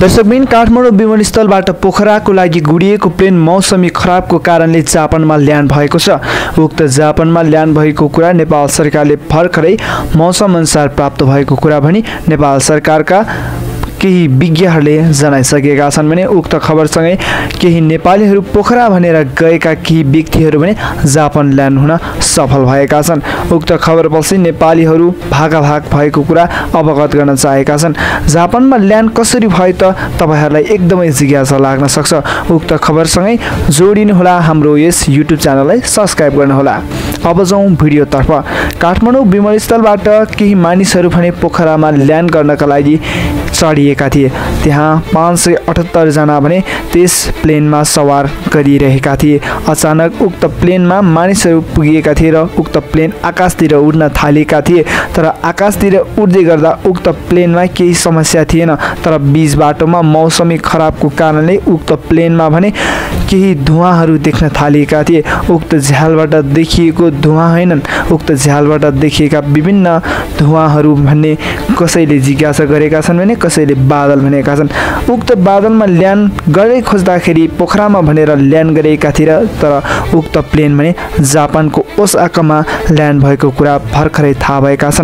दर्शकबिन काठमाडौँ विमानस्थलबाट पोखराको लागि गुडिएको प्लेन मौसमी खराबको कारणले जापानमा ल्यान्ड भएको छ। उक्त जापानमा ल्यान्ड भएको कुरा नेपाल सरकारले भर्खरै मौसम अनुसार प्राप्त भएको कुरा भनी नेपाल सरकारका केही विज्ञहरूले जनाइसकेका छन् भने उक्त खबरसँगै केही नेपालीहरू पोखरा भनेर गएका केही व्यक्तिहरू भने जापान ल्यान्ड हुन सफल भएका छन्। उक्त खबरपछि नेपालीहरू भागाभाग भएको कुरा अवगत गर्न चाहेका छन्। जापानमा ल्यान्ड कसरी भयो त तपाईहरुलाई एकदमै जिज्ञासा लाग्न सक्छ। उक्त खबरसँगै जोडिनुहोला, हाम्रो यस युट्युब च्यानललाई सब्स्क्राइब गर्नुहोला। अब जाउँ भिडियोतर्फ। काठमाडौँ विमानस्थलबाट केही मानिसहरू भने पोखरामा ल्यान्ड गर्नका लागि चढिएका थिए। त्यहाँ 578 जना भने त्यस प्लेनमा सवार गरिरहेका थिए। अचानक उक्त प्लेनमा मानिसहरू पुगेका थिए र उक्त प्लेन आकाशतिर उड्न थालेका थिए। तर आकाशतिर उड्दै गर्दा उक्त प्लेनमा केही समस्या थिएन, तर बीच बाटोमा मौसमी खराबको कारणले उक्त प्लेनमा भने केही धुवाहरू देख्न थालेका थिए। उक्त झ्यालबाट देखिएको धुवा होइनन्, उक्त झ्यालबाट देखिएका विभिन्न धुवाहरू भन्ने कसैले जिज्ञासा गरेका छन् भने कसैले बादल भनेका छन्। उक्त बादलमा ल्यान्ड गर्दै खोज्दाखेरि पोखरामा भनेर ल्यान्ड गरेका थिए, तर उक्त प्लेन भने जापानको ओसाकामा ल्यान्ड भएको कुरा भर्खरै थाहा भएका छन्।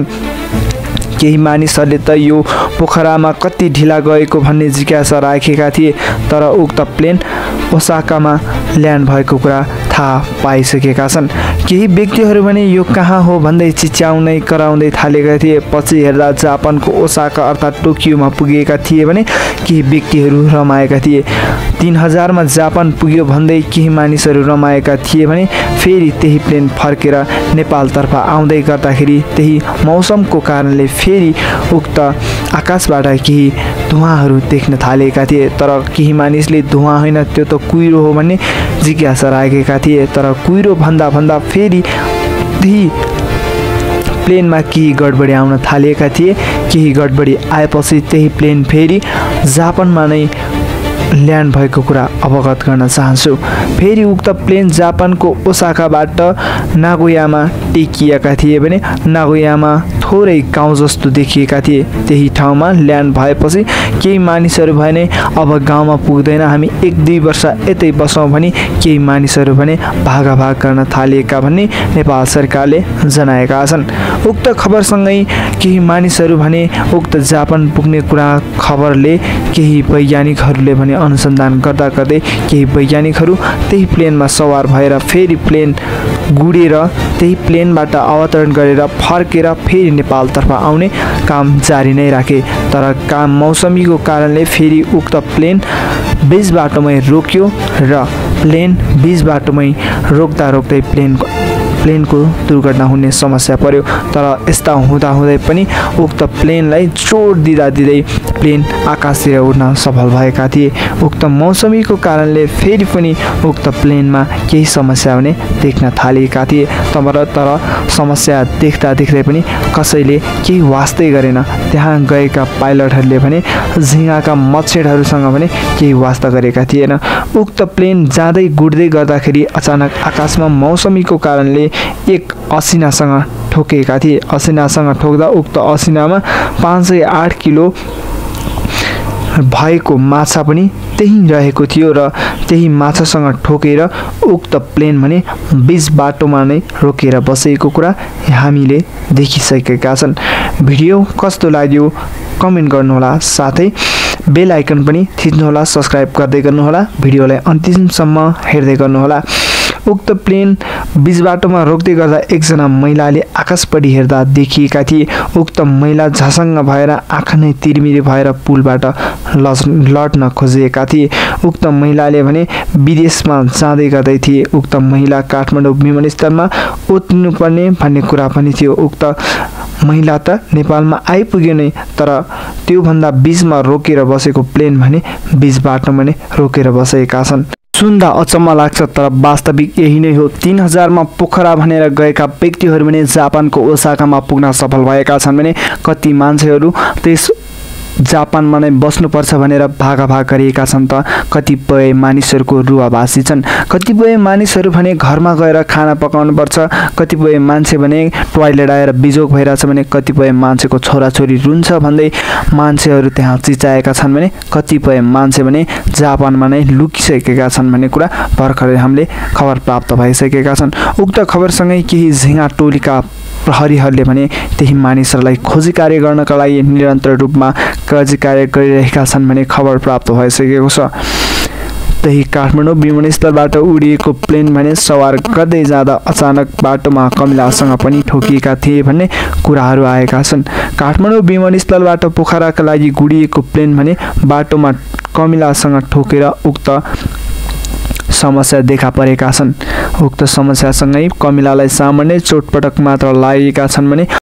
केही मानिसहरूले त यो पोखरामा कति ढिला गएको भन्ने जिज्ञासा राखेका थिए, तर उक्त प्लेन ओसाकामा ल्यान्ड भएको कुरा थाहा पाइसकेका छन्। केही व्यक्तिहरू भने यो कहाँ हो भन्दै चिच्याउनै कराउँदै थालेका थिए। पछि हेर्दा जापानको ओसाका अर्थात् टोकियोमा पुगेका थिए भने केही व्यक्तिहरू रमाएका थिए। 3000 मा जापान पुग्यो भन्दै केही मानिसहरू रमाएका थिए भने फेरि त्यही प्लेन फर्केर नेपालतर्फ आउँदै गर्दाखेरि त्यही मौसमको कारणले फेरि उक्त आकाशबाट केही धुवाहरू देख्न थालेका थिए। तर केही मानिसले धुवा होइन त्यो त कुहिरो हो भन्ने जिज्ञासा राखेका थिए। तर कुहिरो भन्दा भन्दा फेरि त्यही प्लेनमा केही गडबडी आउन थालेका थिए। केही गडबडी आएपछि त्यही प्लेन फेरि जापानमा नै ल्यान्ड भएको कुरा अवगत गर्न चाहन्छु। फेरि उक्त प्लेन जापानको ओसाकाबाट नागोयामा टेकिएका थिए भने नागोयामा थोरै गाउँ जस्तो देखिएका थिए। त्यही ठाउँमा ल्यान्ड भएपछि केही मानिसहरू भने अब गाउँमा पुग्दैन, हामी 1-2 वर्ष यतै बसौँ भनी केही मानिसहरू भने भागाभाग गर्न थालिएका भन्ने नेपाल सरकारले जनाएका छन्। उक्त खबरसँगै केही मानिसहरू भने उक्त जापान पुग्ने कुरा खबरले केही वैज्ञानिकहरूले भने अनुसन्धान गर्दा गर्दै केही वैज्ञानिकहरू त्यही प्लेनमा सवार भएर फेरि प्लेन गुडेर त्यही प्लेनबाट अवतरण गरेर फर्केर फेरि नेपालतर्फ आउने काम जारी नै राखे। तर काम मौसमीको कारणले फेरि उक्त प्लेन बीच बाटोमै रोक्यो र प्लेन बीच बाटोमै रोक्दा रोक्दै प्लेनको दुर्घटना हुने समस्या पर्यो। तर यस्ता हुँदा हुँदै पनि उक्त प्लेनलाई चोट दिँदा दिँदै प्लेन आकाशतिर उड्न सफल भएका थिए। उक्त मौसमीको कारणले फेरि पनि उक्त प्लेनमा केही समस्या भने देख्न थालेका थिए। तर समस्या देख्दा देख्दै पनि कसैले केही वास्तै गरेन। त्यहाँ गएका पाइलटहरूले भने झिँगाका मच्छरहरूसँग भने केही वास्ता गरेका थिएन। उक्त प्लेन जाँदै गुड्दै गर्दाखेरि अचानक आकाशमा मौसमीको कारणले एक असिनासँग ठोकेका थिए। असिनासँग ठोक्दा उक्त असिनामा 508 किलो भएको माछा पनि त्यही रहेको थियो र त्यही माछासँग ठोकेर उक्त प्लेन भने बीच बाटोमा नै रोकेर बसेको कुरा हामीले देखिसकेका छन्। भिडियो कस्तो लाग्यो कमेन्ट गर्नुहोला, साथै बेल आइकन पनि थिच्नुहोला, सब्स्क्राइब गर्दै गर्नुहोला, भिडियोलाई अन्तिमसम्म हेर्दै गर्नुहोला। उक्त प्लेन बीच बाटोमा रोक्दै गर्दा एकजना महिलाले आकाशपट्टि हेर्दा देखिएका थिए। उक्त महिला झसङ्ग भएर आँखा नै तिरमिरी भएर पुलबाट लड्न खोजेका थिए। उक्त महिलाले भने विदेशमा जाँदै गर्दै थिए। उक्त महिला काठमाडौँ विमानस्थलमा उत्रिनुपर्ने भन्ने कुरा पनि थियो। उक्त महिला त नेपालमा आइपुग्यो नै, तर त्योभन्दा बीचमा रोकेर बसेको प्लेन भने बीच बाटोमा नै रोकेर बसेका छन्। सुन्दा अचम्म लाग्छ, तर वास्तविक यही नै हो। 3000 मा पोखरा भनेर गएका व्यक्तिहरू भने जापानको ओसाकामा पुग्न सफल भएका छन् भने कति मान्छेहरू त्यस जापानमा नै बस्नुपर्छ भनेर भागाभाग गरिएका छन् त कतिपय मानिसहरूको रुवाभासी छन्। कतिपय मानिसहरू भने घरमा गएर खाना पकाउनुपर्छ, कतिपय मान्छे भने टोयलेट आएर बिजोग भइरहेछ भने कतिपय मान्छेको छोराछोरी रुन्छ भन्दै मान्छेहरू त्यहाँ चिचाएका छन् भने कतिपय मान्छे भने जापानमा नै लुकिसकेका छन् भन्ने कुरा भर्खरै हामीले खबर प्राप्त भइसकेका छन्। उक्त खबरसँगै केही झिँगा टोलीका प्रहरीहरूले भने त्यही मानिसहरूलाई खोजी कार्य गर्नका लागि निरन्तर रूपमा खोजी कार्य गरिरहेका छन् भन्ने खबर प्राप्त भइसकेको छ। त्यही काठमाडौँ विमानस्थलबाट उडिएको प्लेन भने सवार गर्दै जाँदा अचानक बाटोमा कमिलासँग पनि ठोकिएका थिए भन्ने कुराहरू आएका छन्। काठमाडौँ विमानस्थलबाट पोखराका लागि गुडिएको प्लेन भने बाटोमा कमिलासँग ठोकेर उक्त समस्या देखा परेका छन्। उक्त समस्यासँगै कमिलालाई सामान्य चोटपटक मात्र लागेका छन् भने